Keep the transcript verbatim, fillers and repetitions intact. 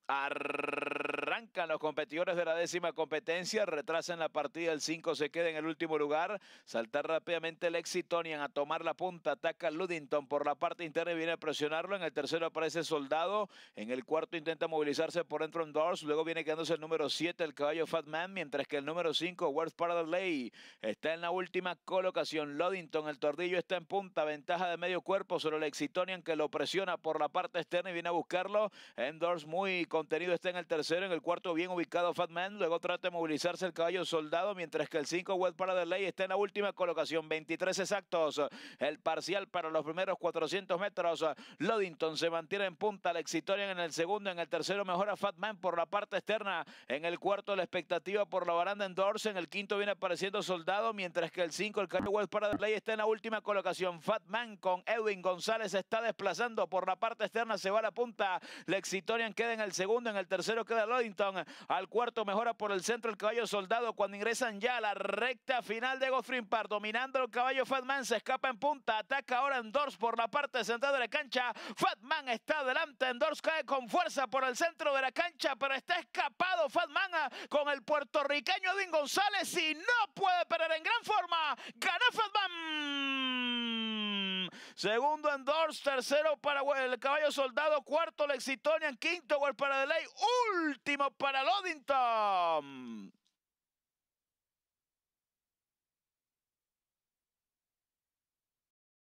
Arrancan los competidores de la décima competencia, retrasan la partida, el cinco se queda en el último lugar. Saltar rápidamente el Exitonian a tomar la punta, ataca Ludington por la parte interna y viene a presionarlo. En el tercero aparece Soldado, en el cuarto intenta movilizarse por Entron Doors, luego viene quedándose el número siete, el caballo Fat Man, mientras que el número cinco, Where's Paradise Lay, está en la última colocación. Ludington, el tordillo está en punta, ventaja de medio cuerpo sobre el Exitonian que lo presiona por la parte externa y viene a buscarlo. Endors muy contenido está en el tercero, en el cuarto bien ubicado Fat Man, luego trata de movilizarse el caballo Soldado, mientras que el cinco West Paradise Lay está en la última colocación, veintitrés exactos, el parcial para los primeros cuatrocientos metros. Ludington se mantiene en punta, el Exitonian en el segundo, en el tercero mejora Fat Man por la parte externa, en el cuarto la expectativa por la baranda Endors, en el quinto viene apareciendo Soldado, mientras que el cinco, el caballo West Paradise Lay está en la última colocación. Fat Man con Edwin González se está desplazando por la parte externa, se va a la punta, el Exitonian queda en el segundo, en el tercero queda Ludington, al cuarto mejora por el centro el caballo Soldado cuando ingresan ya a la recta final de Goffrin Park, dominando el caballo Fat Man, se escapa en punta, ataca ahora Endors por la parte central de la cancha. Fat Man está adelante, Endors cae con fuerza por el centro de la cancha, pero está escapado Fat Man con el puertorriqueño Edwin González y no puede perder en gran forma. Ganó Fat Man. Segundo Endors, tercero para el caballo Soldado, cuarto el Exitonian, quinto West Paradise Lay, último para Ludington.